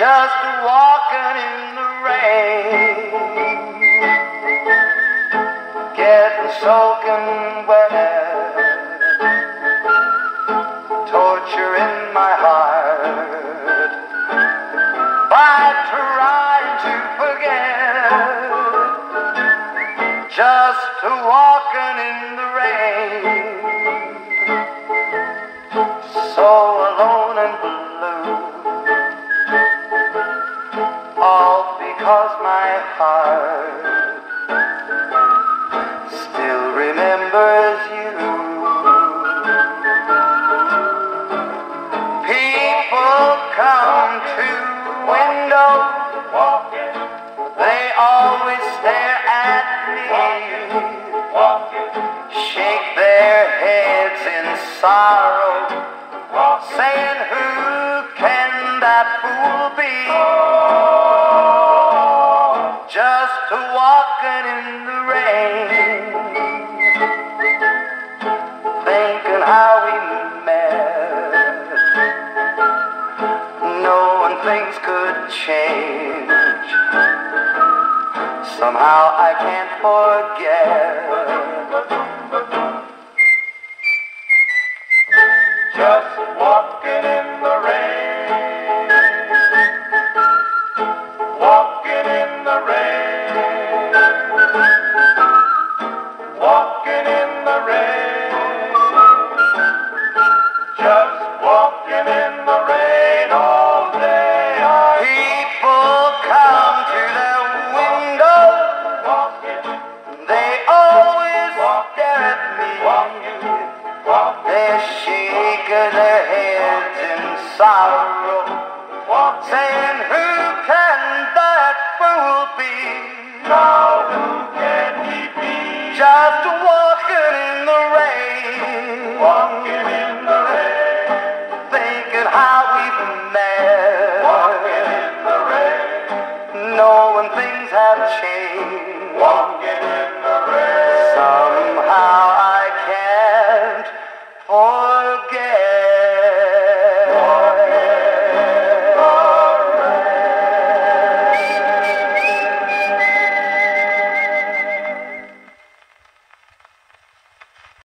just walking in the rain, getting soaking wet, torture in my heart by trying to forget, just walking in the rain, so alone and blue, all because my heart still remembers you. People come to window, they always stare at me, shake their heads in sorrow, saying, who can that fool be? Just walking in the rain, thinking how we met, knowing things could change. Somehow I can't forget. Just walking in the rain, walking in the rain, walking in the rain, just walking in the rain all day. People come to their window, they always stare at me, they shake their heads in sorrow, saying, who can that fool be? Now who can he be? Just walking in the rain, walking in the rain, thinking how we've met, walking in the rain, knowing things have changed.